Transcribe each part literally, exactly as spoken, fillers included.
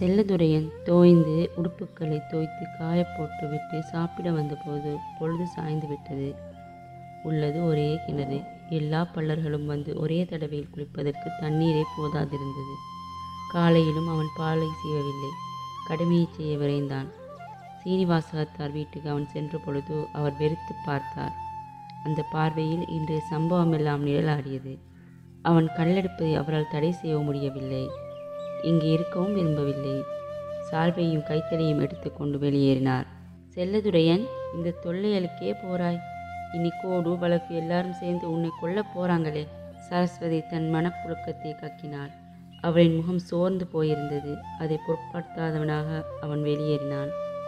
செல்லதுரையன் தோய்ந்து உடுப்புக்களை தோய்த்து காயப்போட்டு விட்டு சாப்பிட வந்தபோது பொழுது சாய்ந்து விட்டது. உள்ளது ஒரே கிணறு. எல்லா பல்லர்களும் வந்து ஒரே தடவையில் குளிப்பதற்கு தண்ணீரே போதாதிருந்தது. காலையிலும் அவன் பாலை சீவவில்லை. கடமையை செய்ய விரைந்தான். சீனிவாசகத்தார் வீட்டுக்கு அவன் சென்ற பொழுது அவர் வெறுத்து பார்த்தார். அந்த பார்வையில் இன்றைய சம்பவம் எல்லாம் நிழலாடியது. அவன் கல்லெடுப்பதை அவரால் தடை செய்ய முடியவில்லை. இங்கு இருக்கவும் விரும்பவில்லை. சால்வையும் கைத்தடியும் எடுத்துக்கொண்டு வெளியேறினார். செல்லதுரையன், இந்த தொல்லையலுக்கே போராய். இனி கோடு வழக்கு எல்லாரும் சேர்ந்து உன்னை கொல்ல போறாங்களே. சரஸ்வதி தன் மனப்புழுக்கத்தை கக்கினாள். அவளின் முகம் சோர்ந்து போயிருந்தது. அதை பொருட்படுத்தாதவனாக அவன் வெளியேறினான்.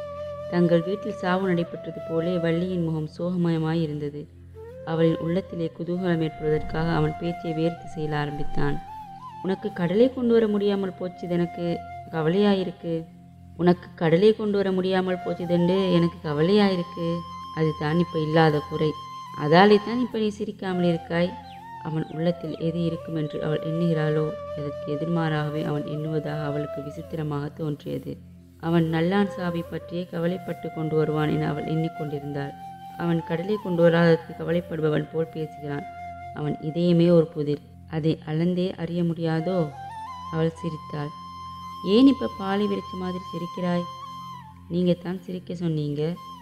தங்கள் வீட்டில் சாவு நடைபெற்றது போலே வள்ளியின் முகம் சோகமயமாய் இருந்தது. அவளின் உள்ளத்திலே குதூகலம் ஏற்படுவதற்காக அவன் பேச்சை வேறு திசையில் ஆரம்பித்தான். உனக்கு கடலை கொண்டு வர முடியாமல் போச்சுது, எனக்கு கவலையாயிருக்கு. உனக்கு கடலை கொண்டு வர முடியாமல் போச்சுதுண்டு எனக்கு கவலையாயிருக்கு. அது தான் இப்போ இல்லாத குறை. அதாலே தான் இப்போ நீ சிரிக்காமல் இருக்காய். அவன் உள்ளத்தில் எது இருக்கும் என்று அவள் எண்ணுகிறாளோ அதற்கு எதிர்மாறாகவே அவன் எண்ணுவதாக அவளுக்கு விசித்திரமாக தோன்றியது. அவன் நல்லான் சாவி பற்றியே கவலைப்பட்டு கொண்டு வருவான் என அவள் எண்ணிக்கொண்டிருந்தாள். அவன் கடலை கொண்டு வராததற்கு கவலைப்படுபவன் போல் பேசுகிறான். அவன் இதயமே ஒரு புதிர். அதை அளந்தே அறிய முடியாதோ? அவள் சிரித்தாள். ஏன் இப்போ பாலை விரிச்ச மாதிரி சிரிக்கிறாய்? நீங்கள் தான் சிரிக்க சொன்னீங்க.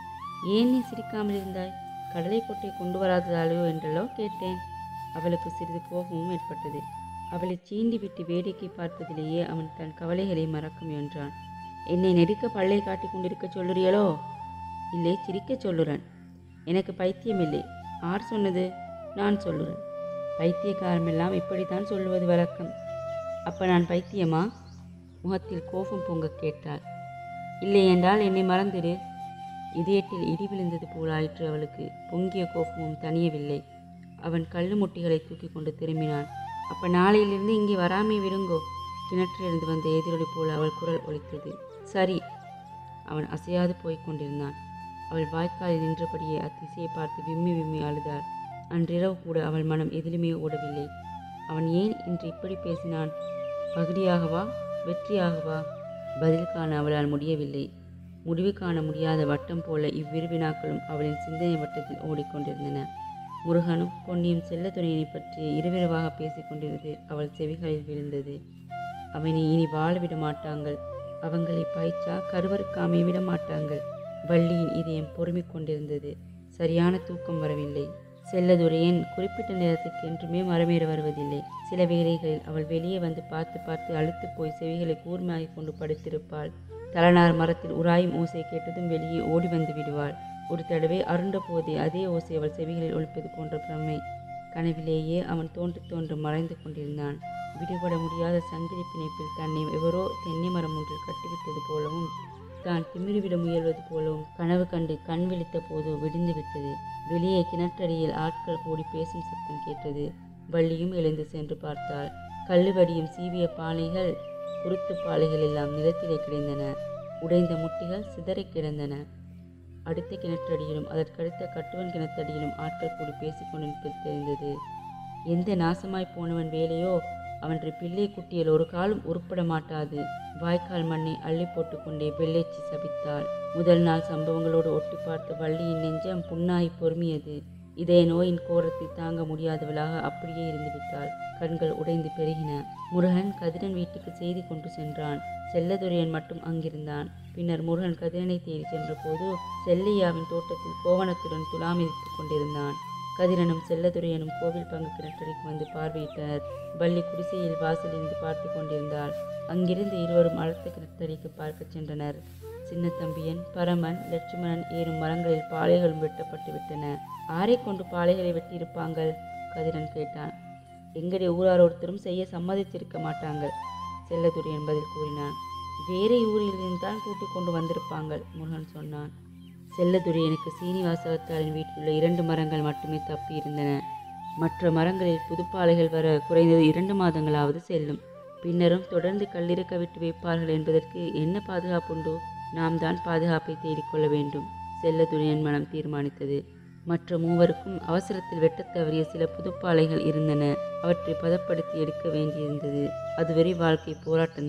ஏன் நீ சிரிக்காமல் இருந்தாய்? கடலை கொட்டை கொண்டு வராததாலோ என்றல்லோ கேட்டேன். அவளுக்கு சிறிது கோபமும் ஏற்பட்டது. அவளை சீண்டி விட்டு வேடிக்கை பார்ப்பதிலேயே அவன் தன் கவலைகளை மறக்க முயன்றான். என்னை நெடுக்க பல்லை காட்டி கொண்டிருக்க சொல்லுறியலோ? இல்லை, சிரிக்க சொல்லுறேன். எனக்கு பைத்தியம் இல்லை. ஆர் சொன்னது? நான் சொல்லுறேன். பைத்தியக்காரமெல்லாம் இப்படித்தான் சொல்லுவது வழக்கம். அப்போ நான் பைத்தியமா? முகத்தில் கோபம் பொங்க கேட்டாள். இல்லை என்றால் என்னை மறந்துடு. இதயத்தில் இடி விழுந்தது போலாயிற்று அவளுக்கு. பொங்கிய கோபமும் தனியவில்லை. அவன் கல்லு முட்டிகளை தூக்கி கொண்டு திரும்பினான். அப்போ நாளையிலிருந்து இங்கே வராமே விடுங்கோ. கிணற்றிலிருந்து வந்த எதிரொலி போல அவள் குரல் ஒலித்தது. சரி. அவன் அசையாது போய்க் கொண்டிருந்தான். அவள் வாய்க்காலில் நின்றபடியே அத்திசையை பார்த்து விம்மி விம்மி அழுதாள். அன்றிரவு கூட அவள் மனம் எதிலுமே ஓடவில்லை. அவன் ஏன் இன்று இப்படி பேசினான்? பகுதியாகவா, வெற்றியாகவா? பதில் காண அவளால் முடியவில்லை. முடிவு காண முடியாத வட்டம் போல இவ்விரு வினாக்களும் அவளின் சிந்தனை வட்டத்தில் ஓடிக்கொண்டிருந்தன. முருகனும் பொன்னியும் செல்லதுரையனை பற்றி இருவிரவாக பேசிக் கொண்டிருந்தது அவள் செவிகளில் விழுந்தது. அவனை இனி வாழ விட மாட்டாங்கள். அவங்களை பாய்ச்சா கருவறுக்காமை விட மாட்டாங்கள். வள்ளியின் இதயம் பொறுமிக் கொண்டிருந்தது. சரியான தூக்கம் வரவில்லை. செல்லதுரையன் குறிப்பிட்ட நேரத்துக்கு என்றுமே மரமேற வருவதில்லை. சில வேளைகளில் அவள் வெளியே வந்து பார்த்து பார்த்து அழுத்து போய் செவிகளை கூர்மையாகி கொண்டு படுத்திருப்பாள். தலனார் மரத்தில் உராயும் ஓசை கேட்டதும் வெளியே ஓடி வந்து விடுவாள். ஒரு தடவை அருண்ட போதே அதே ஓசை அவள் செவிகளில் ஒலிப்பது போன்ற பிரமை. கனவிலேயே அவன் தோன்று தோன்று மறைந்து கொண்டிருந்தான். விடுபட முடியாத சங்கிலி பிணைப்பில் தன்னை எவரோ தென்னை மரம் ஒன்றில் கட்டிவிட்டது போலவும் தான் திமிரிவிட முயல்வது போலவும் கனவு கண்டு கண் விழித்த போது விடிந்து விட்டது. வெளியே கிணற்றடியில் ஆட்கள் கூடி பேசும் சத்தம் கேட்டது. வள்ளியும் எழுந்து சென்று பார்த்தாள். கல்லுவடியும் சீவிய பானைகள், குருத்து பாலைகள் எல்லாம் நிலத்திலே கிடந்தன. உடைந்த முட்டிகள் சிதறி கிடந்தன. அடுத்த கிணற்றடியிலும் அதற்கடுத்த கட்டுவன் கிணத்தடியிலும் ஆட்கள் கூடி பேசிக்கொண்டு நிற்பது தெரிந்தது. எந்த நாசமாய் போனவன் வேலையோ அவன்று பிள்ளை குட்டியில் ஒரு காலம் உருப்பட மாட்டாது. வாய்க்கால் மண்ணை அள்ளி போட்டு கொண்டே வெள்ளைச்சி சபித்தாள். முதல் நாள் சம்பவங்களோடு ஒட்டி பார்த்த வள்ளியின் நெஞ்சம் புண்ணாகி பொறுமியது. இதய நோயின் கோரத்தை தாங்க முடியாதவளாக அப்படியே இருந்து விட்டாள். கண்கள் உடைந்து பெருகின. முருகன் கதிரன் வீட்டுக்கு செய்தி கொண்டு சென்றான். செல்லதுரையன் மட்டும் அங்கிருந்தான். பின்னர் முருகன் கதிரனை தேடி சென்ற போது செல்லையாவின் தோட்டத்தில் கோவணத்துடன் துலாமிதித்துக் கொண்டிருந்தான். கதிரனும் செல்லதுரையனும் கோவில் பங்கு கிணற்றடிக்கு வந்து பார்வையிட்டனர். வள்ளி குடிசையில் வாசலிருந்து பார்த்து கொண்டிருந்தாள். அங்கிருந்து இருவரும் அடுத்த கிணற்றடிக்கு பார்க்க சென்றனர். சின்ன தம்பியன், பரமன், லட்சுமணன் ஏறும் மரங்களில் பாலைகளும் வெட்டப்பட்டு விட்டன. ஆரை கொண்டு பாலைகளை வெட்டியிருப்பாங்கள்? கதிரன் கேட்டான். எங்களுடைய ஊரார் ஒருத்தரும் செய்ய சம்மதித்திருக்க மாட்டாங்கள், செல்லதுரையன் பதில் கூறினான். வேறே ஊரில் இருந்தால் கூட்டிக் கொண்டு வந்திருப்பாங்கள், முருகன் சொன்னான். செல்லதுரையனுக்கு சீனிவாசகத்தாரின் வீட்டில் உள்ள இரண்டு மரங்கள் மட்டுமே தப்பி இருந்தன. மற்ற மரங்களில் புதுப்பாலைகள் வர குறைந்தது இரண்டு மாதங்களாவது செல்லும். பின்னரும் தொடர்ந்து கல்லிருக்க விட்டு வைப்பார்கள் என்பதற்கு என்ன பாதுகாப்புண்டோ? நாம் தான் பாதுகாப்பை தேடிக்கொள்ள வேண்டும், செல்லதுரையன் மனம் தீர்மானித்தது. மற்ற மூவருக்கும் அவசரத்தில் வெட்டத் தவறிய சில புதுப்பாலைகள் இருந்தன. அவற்றை பதப்படுத்தி எடுக்க வேண்டியிருந்தது. அதுவரை வாழ்க்கை போராட்டம்தான்.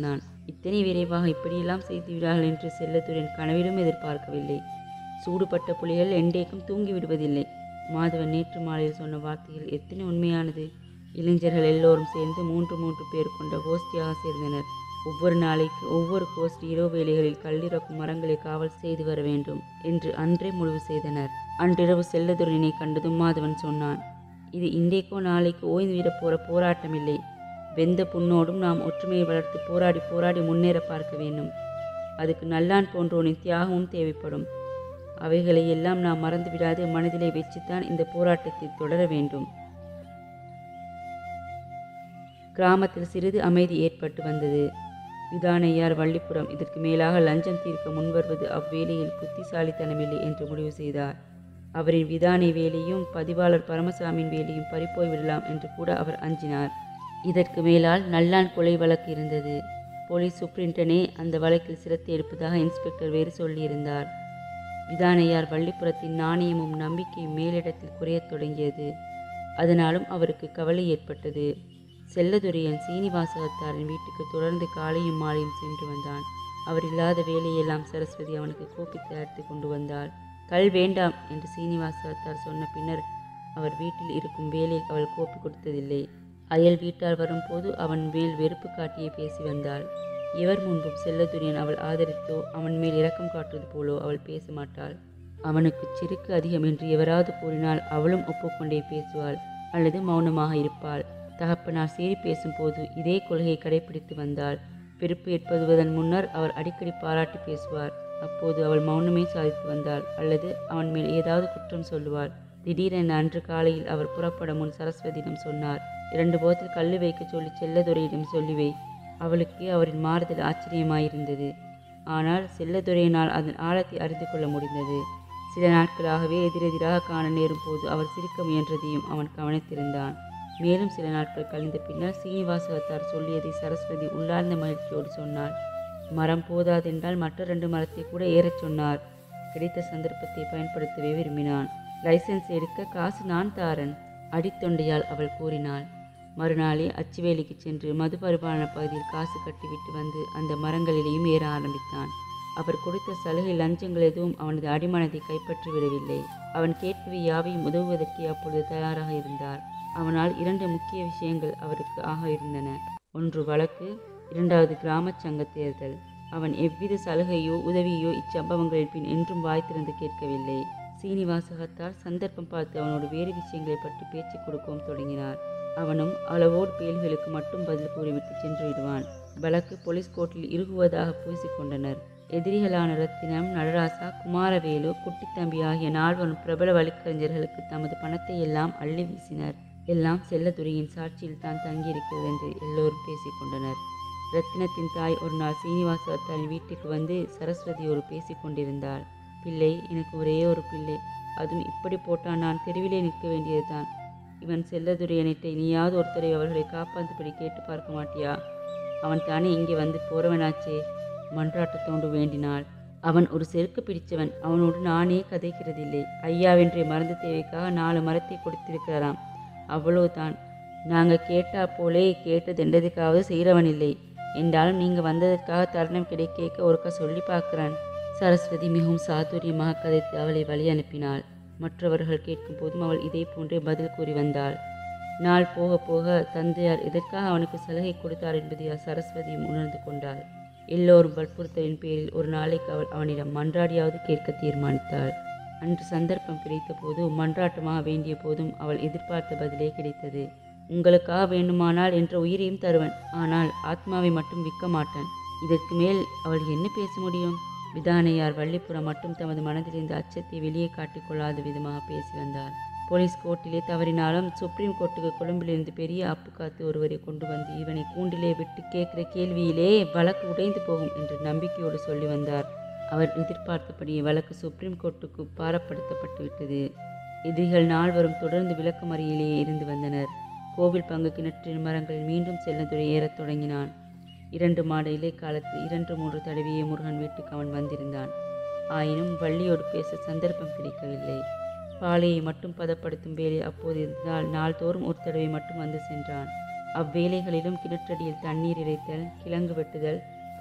இத்தனை விரைவாக இப்படியெல்லாம் செய்துவிடார்கள் என்று செல்லத்துறையின் கனவிலும் எதிர்பார்க்கவில்லை. சூடுபட்ட புலிகள் எண்டேக்கும் தூங்கி விடுவதில்லை. மாதவன் நேற்று மாலையில் சொன்ன வார்த்தைகள் எத்தனை உண்மையானது! இளைஞர்கள் எல்லோரும் சேர்ந்து மூன்று மூன்று பேர் கொண்ட கோஷ்டியாக சேர்ந்தனர். ஒவ்வொரு நாளைக்கு ஒவ்வொரு கோஷ்டி இரவு வேளைகளில் கல்லிறக்கும் மரங்களை காவல் செய்து வர வேண்டும் என்று அன்றே முடிவு செய்தனர். அன்றிரவு செல்லதுரையினை கண்டதும் மாதவன் சொன்னான், இது இன்றைக்கோ நாளைக்கோ ஓய்ந்து விட போற போராட்டம் இல்லை. வெந்த புண்ணோடும் நாம் ஒற்றுமையை வளர்த்து போராடி போராடி முன்னேற பார்க்க வேண்டும். அதுக்கு நல்லான் போன்றோனின் தியாகமும் தேவைப்படும். அவைகளை எல்லாம் நாம் மறந்துவிடாது மனதிலே வச்சுத்தான் இந்த போராட்டத்தை தொடர வேண்டும். கிராமத்தில் சிறிது அமைதி ஏற்பட்டு வந்தது. விதானையார் வள்ளிப்புறம் இதற்கு மேலாக லஞ்சம் தீர்க்க முன்வருவது அவ்வேளையில் புத்திசாலித்தனமில்லை என்று முடிவு செய்தார். அவரின் விதானை வேலையும் பதிவாளர் பரமசாமியின் வேலையும் பறிப்போய் விடலாம் என்று கூட அவர் அஞ்சினார். இதற்கு மேலால் நல்லான் கொலை வழக்கு இருந்தது. போலீஸ் சூப்பரிண்டனே அந்த வழக்கில் சிரத்தை எடுப்பதாக இன்ஸ்பெக்டர் வேறு சொல்லியிருந்தார். விதானையார் வள்ளிப்புறத்தின் நாணயமும் நம்பிக்கையும் மேலிடத்தில் குறையத் தொடங்கியது. அதனாலும் அவருக்கு கவலை ஏற்பட்டது. செல்லதுரையன் சீனிவாசகத்தாரின் வீட்டுக்கு தொடர்ந்து காலையும் மாலையும் சென்று வந்தான். அவர் இல்லாத வேலையெல்லாம் சரஸ்வதி அவனுக்கு கோப்பி தயாரித்து கொண்டு வந்தாள். கல் வேண்டாம் என்று சீனிவாசகத்தார் சொன்ன பின்னர் அவர் வீட்டில் இருக்கும் வேலை அவள் கோப்பி கொடுத்ததில்லை. அயல் வீட்டார் வரும்போது அவன் மேல் வெறுப்பு காட்டியே பேசி வந்தாள். இவர் முன்பும் செல்லதுரையன் அவள் ஆதரித்தோ அவன் மேல் இரக்கம் காட்டுவது போலோ அவள் பேச மாட்டாள். அவனுக்கு செருக்கு அதிகம் என்று எவராது கூறினால் அவளும் ஒப்புக்கொண்டே பேசுவாள் அல்லது மௌனமாக இருப்பாள். தகப்பனார் சீறி பேசும்போது இதே கொள்கையை கடைபிடித்து வந்தாள். வெறுப்பு ஏற்படுவதன் முன்னர் அவர் அடிக்கடி பாராட்டி பேசுவார். அப்போது அவள் மௌனமே சாதித்து வந்தாள் அல்லது அவன் மேல் ஏதாவது குற்றம் சொல்லுவாள். திடீரென அன்று காலையில் அவர் புறப்பட முன் சரஸ்வதியிடம் சொன்னார், இரண்டு போத்தில் கல்லு வைக்க சொல்லி செல்லதுரையிடம் சொல்லிவை. அவளுக்கு அவரின் மாறுதல் ஆச்சரியமாயிருந்தது. ஆனால் செல்லதுரையினால் அதன் ஆழத்தை அறிந்து கொள்ள முடிந்தது. சில நாட்களாகவே எதிரெதிராக காண நேரும் போது அவர் சிரிக்க முயன்றதையும் அவன் கவனித்திருந்தான். மேலும் சில நாட்கள் கழிந்த பின்னர் சீனிவாசகத்தார் சொல்லியதை சரஸ்வதி உள்ளார்ந்த மகிழ்ச்சியோடு சொன்னாள். மரம் போதாதென்றால் மற்ற ரெண்டு மரத்தை கூட ஏறச் சொன்னார். கிடைத்த சந்தர்ப்பத்தை பயன்படுத்தவே விரும்பினான். லைசன்ஸ் எடுக்க காசு நான் தாரன், அடித்தொண்டையால் அவள் கூறினாள். மறுநாளே அச்சுவேலிக்கு சென்று மது பரிபாலன பகுதியில் காசு கட்டிவிட்டு வந்து அந்த மரங்களிலேயும் ஏற ஆரம்பித்தான். அவர் கொடுத்த சலுகை லஞ்சங்கள் எதுவும் அவனது அடிமனதை கைப்பற்றி விடவில்லை. அவன் கேட்பவை யாவையும் உதவுவதற்கே அப்பொழுது தயாராக இருந்தார். அவனால் இரண்டு முக்கிய விஷயங்கள் அவருக்கு ஆக இருந்தன. ஒன்று வழக்கு, இரண்டாவது கிராம சங்க தேர்தல். அவன் எவ்வித சலுகையோ உதவியோ இச்சம்பவங்களின் பின் என்றும் வாய் திறந்து கேட்கவில்லை. சீனிவாசகத்தார் சந்தர்ப்பம் பார்த்து அவனோடு வேறு விஷயங்களை பற்றி பேச்சு கொடுக்கவும் தொடங்கினார். அவனும் அளவோடு கேள்விகளுக்கு மட்டும் பதில் கூறிவிட்டு சென்று விடுவான். வழக்கு போலீஸ் கோர்ட்டில் இறுகுவதாக பூசிக்கொண்டனர். எதிரிகளான ரத்தினம், நடராசா, குமாரவேலு, குட்டித்தம்பி ஆகிய நால்வரும் பிரபல வழக்கறிஞர்களுக்கு தமது பணத்தை எல்லாம் அள்ளி வீசினர். எல்லாம் செல்லதுரையின் சாட்சியில் தான் தங்கியிருக்கிறது என்று எல்லோரும் பேசிக்கொண்டனர். ரத்தினத்தின் தாய் ஒரு நாள் சீனிவாசத்தாரின் வீட்டுக்கு வந்து சரஸ்வதியோடு பேசி கொண்டிருந்தாள். பிள்ளை, எனக்கு ஒரே ஒரு பிள்ளை, அதுவும் இப்படி போட்டால் நான் தெருவிலே நிற்க வேண்டியதுதான். இவன் செல்லதுரையனிட்டை நீயாவது ஒருத்தரை அவர்களை காப்பாற்றும்படி கேட்டு பார்க்க மாட்டியா? அவன் தானே இங்கே வந்து போறவனாச்சே, மன்றாட்டத்தோண்டு வேண்டினாள். அவன் ஒரு செருக்கு பிடிச்சவன், அவனோடு நானே கதைக்கிறதில்லை. ஐயாவென்றே மருந்து தேவைக்காக நாலு மரத்தை கொடுத்திருக்கிறாராம், அவ்வளோதான். நாங்கள் கேட்டா போலே கேட்டதெண்டதுக்காவது செய்கிறவன் இல்லை என்றாலும் நீங்கள் வந்ததற்காக தருணம் கிடைக்க ஒருக்கா சொல்லி பார்க்குறான். சரஸ்வதி மிகவும் சாதுரியமாக கதைத்து அவளை வழி அனுப்பினாள். மற்றவர்கள் கேட்கும் போதும் அவள் இதே போன்றே பதில் கூறி வந்தாள். நாள் போக போக தந்தையார் எதற்காக அவனுக்கு சலுகை கொடுத்தார் என்பதை சரஸ்வதியும் உணர்ந்து கொண்டாள். எல்லோரும் வற்புறுத்தலின் பேரில் ஒரு நாளைக்கு அவள் அவனிடம் மன்றாடியாவது கேட்க தீர்மானித்தாள். அன்று சந்தர்ப்பம் கிடைத்த போது மன்றாட்டமாக வேண்டிய போதும் அவள் எதிர்பார்த்த பதிலே கிடைத்தது. உங்களுக்காக வேண்டுமானால் என்ற உயிரையும் தருவன், ஆனால் ஆத்மாவை மட்டும் விற்க மாட்டான். இதற்கு மேல் அவள் என்ன பேச முடியும்? விதானையார் வள்ளிப்புறம் மட்டும் தமது மனதிலிருந்த அச்சத்தை வெளியே காட்டிக்கொள்ளாத விதமாக பேசி வந்தார். போலீஸ் கோர்ட்டிலே தவறினாலும் சுப்ரீம் கோர்ட்டுக்கு கொழும்பிலிருந்து பெரிய அப்பு காத்து ஒருவரை கொண்டு வந்து இவனை கூண்டிலே விட்டு கேட்கிற கேள்வியிலே வழக்கு உடைந்து போகும் என்று நம்பிக்கையோடு சொல்லி வந்தார். அவர் எதிர்பார்த்தபடி வழக்கு சுப்ரீம் கோர்ட்டுக்கு பாரப்படுத்தப்பட்டு விட்டது. எதிரிகள் நால்வரும் தொடர்ந்து விளக்கமறியிலேயே இருந்து வந்தனர். கோவில் பங்கு கிணற்றின் மரங்களில் மீண்டும் செல்லதுரை ஏறத் தொடங்கினான். இரண்டு மாத இலை காலத்தில் இரண்டு மூன்று தடவையே முருகன் வீட்டுக்கு அவன் வந்திருந்தான். ஆயினும் வள்ளியோடு பேச சந்தர்ப்பம் கிடைக்கவில்லை. பாலையை மட்டும் பதப்படுத்தும் வேலை அப்போது இருந்தால் நாள்தோறும் ஒரு தடவை மட்டும் வந்து சென்றான். அவ்வேளைகளிலும் கிணற்றடியில் தண்ணீர் இறைத்தல், கிழங்கு வெட்டுதல்,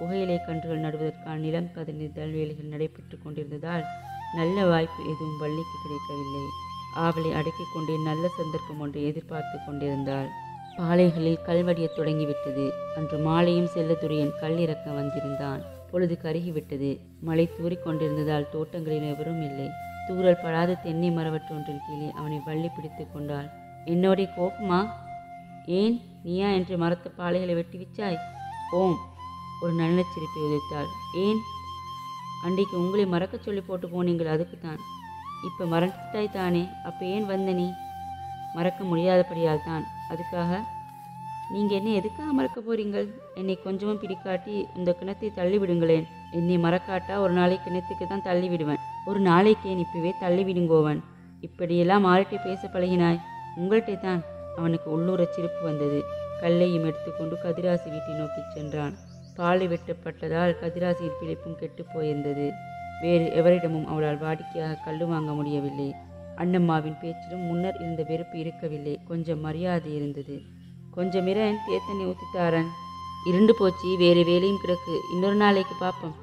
புகையிலை கன்றுகள் நடுவதற்கான நிலம் பதனிதழ் வேலைகள் நடைபெற்று கொண்டிருந்ததால் நல்ல வாய்ப்பு எதுவும் வள்ளிக்கு கிடைக்கவில்லை. ஆவலை அடக்கிக் கொண்டே நல்ல சந்தர்ப்பம் ஒன்றை எதிர்பார்த்து கொண்டிருந்தாள். பாலைகளில் கல்வடிய தொடங்கிவிட்டது. அன்று மாலையும் செல்லதுரையன் கல் இறக்க வந்திருந்தான். பொழுது கருகிவிட்டது. மழை தூறிக் கொண்டிருந்ததால் தோட்டங்களில் எவரும் இல்லை. தூறல் படாத தென்னை மரவற்றொன்றின் கீழே அவனை வள்ளி பிடித்து கொண்டாள். என்னோடைய கோபமா? ஏன், நீயா என்று மரத்த பாலைகளை வெட்டி விச்சாய்? ஓம். ஒரு நல்ல சிரிப்பை உதைத்தாள். ஏன்? அன்றைக்கு உங்களை மறக்க சொல்லி போட்டு போனீங்கள், அதுக்குத்தான். இப்போ மறந்துட்டாய் தானே, அப்போ ஏன் வந்த நீ? மறக்க முடியாதபடியால் தான். அதுக்காக நீங்கள் என்னை எதுக்காக மறக்க போறீங்கள்? என்னை கொஞ்சமும் பிடிக்காட்டி இந்த கிணத்தை தள்ளி விடுங்களேன். என்னை மறக்காட்டா ஒரு நாளை கிணத்துக்கு தான் தள்ளி விடுவேன். ஒரு நாளைக்கு என் இப்பவே தள்ளி விடுங்கோவன். இப்படியெல்லாம் மாறிட்டு பேச பழகினாய்? உங்கள்கிட்ட தான். அவனுக்கு உள்ளூர சிரிப்பு வந்தது. கல்லையும் எடுத்துக்கொண்டு கதிராசி வீட்டை நோக்கி சென்றான். பாலை வெட்டப்பட்டதால் கதிராசியின் பிழைப்பும் கெட்டு போயிருந்தது. வேறு எவரிடமும் அவளால் வாடிக்கையாக கல்லு வாங்க முடியவில்லை. அண்ணம்மாவின் பேச்சிலும் முன்னர் இருந்த வெறுப்பு இருக்கவில்லை. கொஞ்சம் மரியாதை இருந்தது. கொஞ்சம் இரன் தேத்தனை ஊத்தித்தாரன். இருண்டு போச்சு, வேறு வேலையும் கிடக்கு, இன்னொரு நாளைக்கு பார்ப்போம்.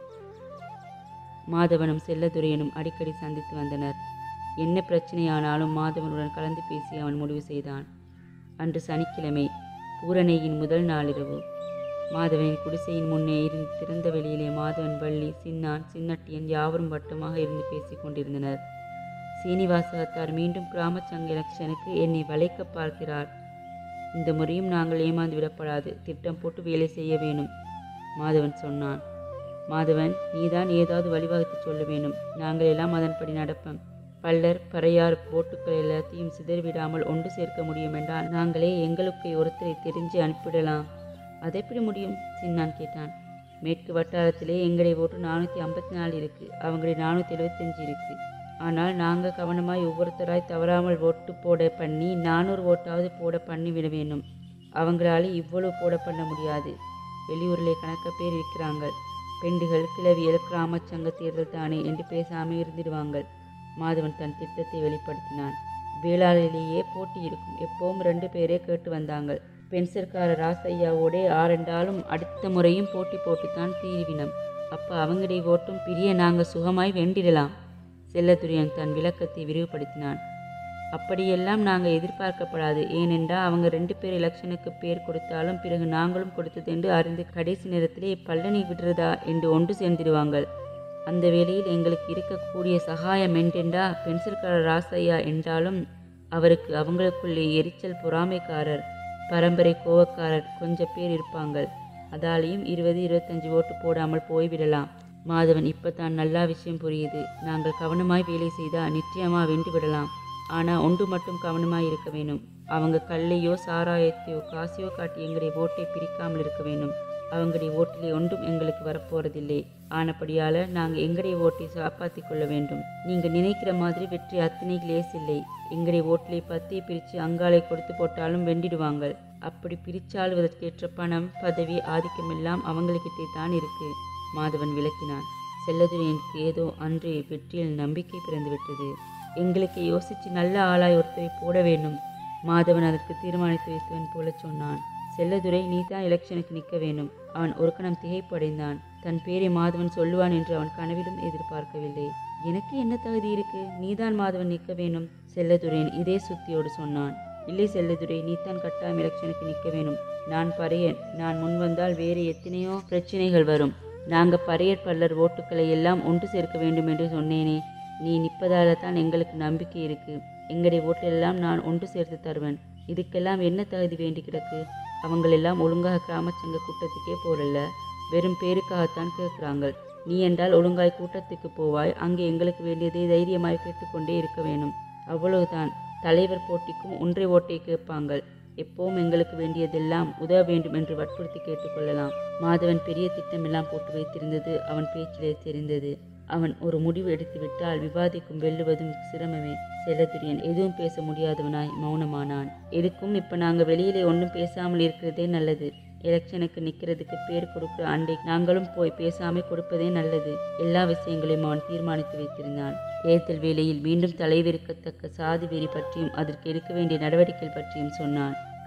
மாதவனும் செல்லதுரையனும் அடிக்கடி சந்தித்து வந்தனர். என்ன பிரச்சனையானாலும் மாதவனுடன் கலந்து பேசி அவன் முடிவு செய்தான். அன்று சனிக்கிழமை, பூரணையின் முதல் நாளிரவு. மாதவனின் குடிசையின் முன்னே இருந்து திறந்த வெளியிலே மாதவன், வள்ளி, சின்னான், சின்னட்டியன் யாவரும் வட்டமாக இருந்து பேசிக் கொண்டிருந்தனர். சீனிவாசகத்தார் மீண்டும் கிராம சங்க எலெக்ஷனுக்கு என்னை வளைக்க பார்க்கிறார். இந்த முறையும் நாங்கள் ஏமாந்து விடப்படாது. திட்டம் போட்டு வேலை செய்ய வேணும், மாதவன் சொன்னான். மாதவன், நீதான் ஏதாவது வழிவகுத்து சொல்ல வேணும். நாங்கள் எல்லாம் அதன்படி நடப்போம். பல்லர் பறையார் போட்டுக்கள் எல்லாத்தையும் சிதறிவிடாமல் ஒன்று சேர்க்க முடியும் என்றால் நாங்களே எங்களுக்கு ஒருத்தரை தெரிஞ்சு அனுப்பிடலாம். அதெப்படி முடியும்? சின்னான் கேட்டான். மேற்கு வட்டாரத்திலே எங்களுடைய ஓட்டு நானூற்றி ஐம்பத்தி நாலு இருக்குது, அவங்களுடைய நானூற்றி எழுபத்தஞ்சு இருக்குது. ஆனால் நாங்கள் கவனமாய் ஒவ்வொருத்தராய் தவறாமல் ஓட்டு போட பண்ணி நானூறு ஓட்டாவது போட பண்ணி விட வேணும். அவங்களால இவ்வளவு போட பண்ண முடியாது. வெளியூரிலே கணக்க பேர் இருக்கிறாங்க. பெண்டுகள் கிளவியல் கிராம சங்க தேர்தல் தானே என்று பேசாமல் இருந்துடுவாங்க. மாதவன் தன் திட்டத்தை வெளிப்படுத்தினான். வேளாளிலேயே போட்டி இருக்கும். எப்பவும் ரெண்டு பேரே கேட்டு வந்தாங்க. பென்சர்கார ராசையாவோடே ஆரெண்டாலும் அடுத்த முறையும் போட்டி போட்டுத்தான் தீர்வினம். அப்போ அவங்களுடைய ஓட்டும் பிரிய நாங்கள் சுகமாய் வெண்டிடலாம். செல்லதுரையன் தன் விளக்கத்தை விரிவுபடுத்தினான். அப்படியெல்லாம் நாங்கள் எதிர்பார்க்கப்படாது. ஏனென்றால் அவங்க ரெண்டு பேர் எலெக்ஷனுக்கு பேர் கொடுத்தாலும் பிறகு நாங்களும் கொடுத்தது என்று அறிந்து கடைசி நேரத்திலே பல்லனி விடுறதா என்று ஒன்று சேர்ந்திடுவாங்க. அந்த வேளையில் எங்களுக்கு இருக்கக்கூடிய சகாயம் என்றென்றா பென்சில்காரர் ராசையா என்றாலும் அவருக்கு அவங்களுக்குள்ளே எரிச்சல் பொறாமைக்காரர் பரம்பரை கோவக்காரர் கொஞ்சம் பேர் இருப்பாங்க. அதாலேயும் இருபது இருபத்தஞ்சு ஓட்டு போடாமல் போய்விடலாம். மாதவன், இப்போ தான் நல்லா விஷயம் புரியுது. நாங்கள் கவனமாய் வேலை செய்தால் நிச்சயமாக வென்று விடலாம். ஆனால் ஒன்று மட்டும் கவனமாய் இருக்க வேணும். அவங்க கல்லையோ சாராயத்தையோ காசையோ காட்டி எங்களுடைய ஓட்டை பிரிக்காமல் இருக்க வேணும். அவங்களுடைய ஓட்டிலே ஒன்றும் எங்களுக்கு வரப்போறதில்லை. ஆனபடியால் நாங்கள் எங்களுடைய ஓட்டை காப்பாற்றி கொள்ள வேண்டும். நீங்கள் நினைக்கிற மாதிரி வெற்றி அத்தனை லேஸ் இல்லை. எங்களுடைய ஓட்டிலே பத்தியை பிரித்து அங்காலை கொடுத்து போட்டாலும் வெண்டிடுவாங்க. அப்படி பிரிச்சாளுவதற்கேற்ற பணம் பதவி ஆதிக்கமெல்லாம் அவங்களுக்கிட்டே தான் இருக்கு, மாதவன் விளக்கினான். செல்லதுரையனுக்கு ஏதோ அன்றைய வெற்றியில் நம்பிக்கை பிறந்துவிட்டது. எங்களுக்கு யோசித்து நல்ல ஆளாய் ஒருத்தரை போட வேண்டும், மாதவன் அதற்கு தீர்மானித்து வைத்தவன் போல சொன்னான். செல்லதுரை, நீ தான் எலெக்ஷனுக்கு நிற்க வேணும். அவன் ஒரு கணம் திகைப்படைந்தான். தன் பேரை மாதவன் சொல்லுவான் என்று அவன் கனவிலும் எதிர்பார்க்கவில்லை. எனக்கு என்ன தகுதி இருக்கு? நீதான் மாதவன் நிற்க வேணும், செல்லதுரையன் இதே சுத்தியோடு சொன்னான். இல்லை செல்லதுரை, நீத்தான் கட்டாயம் எலெக்ஷனுக்கு நிற்க வேணும். நான் பறையன். நான் முன் வந்தால் வேறு எத்தனையோ பிரச்சனைகள் வரும். நாங்கள் பறையர் பல்லர் ஓட்டுக்களை எல்லாம் ஒன்று சேர்க்க வேண்டும் என்று சொன்னேனே. நீ நிற்பதால தான் எங்களுக்கு நம்பிக்கை இருக்கு. எங்களுடைய ஓட்டெல்லாம் நான் ஒன்று சேர்த்து தருவேன். இதுக்கெல்லாம் என்ன தகுதி வேண்டி கிடக்கு? அவங்களெல்லாம் ஒழுங்காக கிராமச்சங்க கூட்டத்துக்கே போறல்ல, வெறும் பேருக்காகத்தான் கேட்குறாங்க. நீ என்றால் ஒழுங்காய் கூட்டத்துக்கு போவாய். அங்கே எங்களுக்கு வேண்டியதை தைரியமாய் கேட்டுக்கொண்டே இருக்க வேணும். அவ்வளவுதான். தலைவர் போட்டிக்கும் ஒன்றை ஓட்டை கேட்பாங்க. எப்பவும் எங்களுக்கு வேண்டியதெல்லாம் உதவ வேண்டும் என்று வற்புறுத்தி கேட்டுக்கொள்ளலாம். மாதவன் பெரிய திட்டமெல்லாம் போட்டு வைத்திருந்தது அவன் பேச்சிலே தெரிந்தது. அவன் ஒரு முடிவு எடுத்துவிட்டால் விவாதிக்கும் வெல்லுவதும் சிரமமே. செல்லதுரையன் எதுவும் பேச முடியாதவனாய் மௌனமானான். எதுக்கும் இப்போ நாங்கள் வெளியிலே ஒன்றும் பேசாமல் இருக்கிறதே நல்லது. எலெக்ஷனுக்கு நிற்கிறதுக்கு பேர் கொடுக்குற அண்டை நாங்களும் போய் பேசாமல் கொடுப்பதே நல்லது. எல்லா விஷயங்களையும் அவன் தீர்மானித்து வைத்திருந்தான். தேர்தல் வேளையில் மீண்டும் தலைவிரிக்கத்தக்க சாதி வெறி பற்றியும் அதற்கு எடுக்க வேண்டிய நடவடிக்கைகள் பற்றியும் சொன்னான்.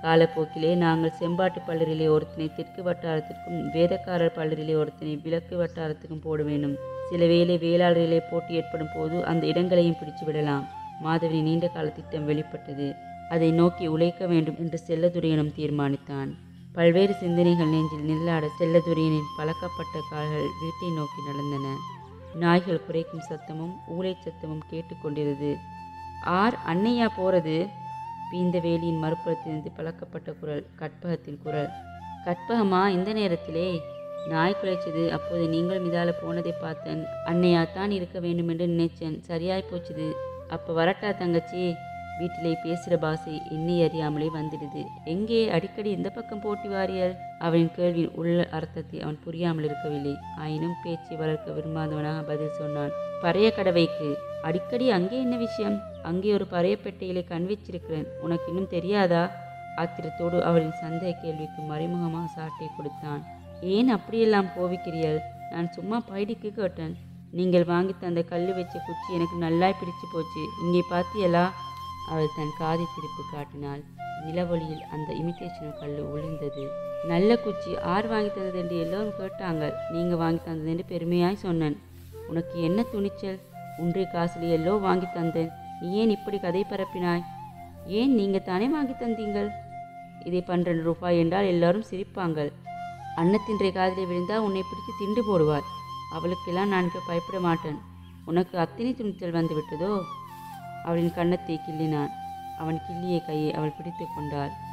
காலப்போக்கிலே நாங்கள் செம்பாட்டு பல்லரிலே ஒருத்தனை தெற்கு வட்டாரத்திற்கும் வேதக்காரர் பல்லரிலே ஒருத்தனை விளக்கு வட்டாரத்துக்கும் போட வேண்டும். சில வேளை வேளாளரிலே போட்டி ஏற்படும் போது அந்த இடங்களையும் பிடிச்சு விடலாம். மாதவனின் நீண்ட கால திட்டம் வெளிப்பட்டது. அதை நோக்கி உழைக்க வேண்டும் என்று செல்லதுரையனும் தீர்மானித்தான். பல்வேறு சிந்தனைகள் நெஞ்சில் நில்லாட செல்லதுரையனின் பழக்கப்பட்ட கால்கள் வீட்டை நோக்கி நடந்தன. நாய்கள் குறைக்கும் சத்தமும் ஊளை சத்தமும் கேட்டுக்கொண்டிருந்தது. ஆர் அன்னையா போறது? பீந்த வேலியின் மறுபுறத்திலிருந்து பழக்கப்பட்ட குரல், கற்பகத்தின் குரல். கற்பகமா, இந்த நேரத்திலே? நாய் குலைச்சது. அப்போது நீங்கள் மிதால போனதை பார்த்தேன். அன்னையா தான் இருக்க வேண்டும் என்று நினைச்சேன். சரியாய் போச்சுது. அப்போ வரட்டா தங்கச்சி? வீட்டிலே பேசுகிற பாசை என்னை அறியாமலே வந்துடுது. எங்கே அடிக்கடி இந்த பக்கம் போட்டி வாரியல்? அவனின் கேள்வியின் உள்ள அர்த்தத்தை அவன் புரியாமல் இருக்கவில்லை. ஆயினும் பேச்சை வளர்க்க விரும்பாதவனாக பதில் சொன்னான். பறைய கடவைக்கு. அடிக்கடி அங்கே என்ன விஷயம்? அங்கே ஒரு பறைய பெட்டையிலே கண் வச்சிருக்கிறேன். உனக்கு இன்னும் தெரியாதா? ஆத்திரத்தோடு அவளின் சந்தேக கேள்விக்கு மறைமுகமாக சாட்டை கொடுத்தான். ஏன் அப்படியெல்லாம் கோவிக்கிறீர்கள்? நான் சும்மா பைடிக்கு கேட்டேன். நீங்கள் வாங்கி தந்த கல் வச்ச குச்சி எனக்கு நல்லாய் பிடிச்சு போச்சு. இங்கே பார்த்தியலா? அவள் தன் காதை திருப்பி காட்டினாள். நிலவொளியில் அந்த இமிட்டேஷன் கல் விழுந்தது. நல்ல குச்சி. ஆர் வாங்கி தந்தது என்று எல்லோரும் கேட்டாங்க. நீங்கள் வாங்கி தந்தது என்று பெருமையாய் சொன்னேன். உனக்கு என்ன துணிச்சல்? ஒன்றிய காசில் எல்லோ வாங்கி தந்தேன். நீ ஏன் இப்படி கதை பரப்பினாய்? ஏன், நீங்கள் தானே வாங்கி தந்தீங்கள். இதை பன்னிரண்டு ரூபாய் என்றால் எல்லாரும் சிரிப்பாங்கள். அன்னத்தின்றைய காதிலே விழுந்தால் உன்னை பிடித்து திண்டு போடுவாள். அவளுக்கெல்லாம் நான் இப்போ பயப்பட மாட்டேன். உனக்கு அத்தனை துணிச்சல் வந்து விட்டதோ? அவளின் கன்னத்தை கிள்ளினான். அவன் கிள்ளிய கையை அவள் பிடித்து கொண்டாள்.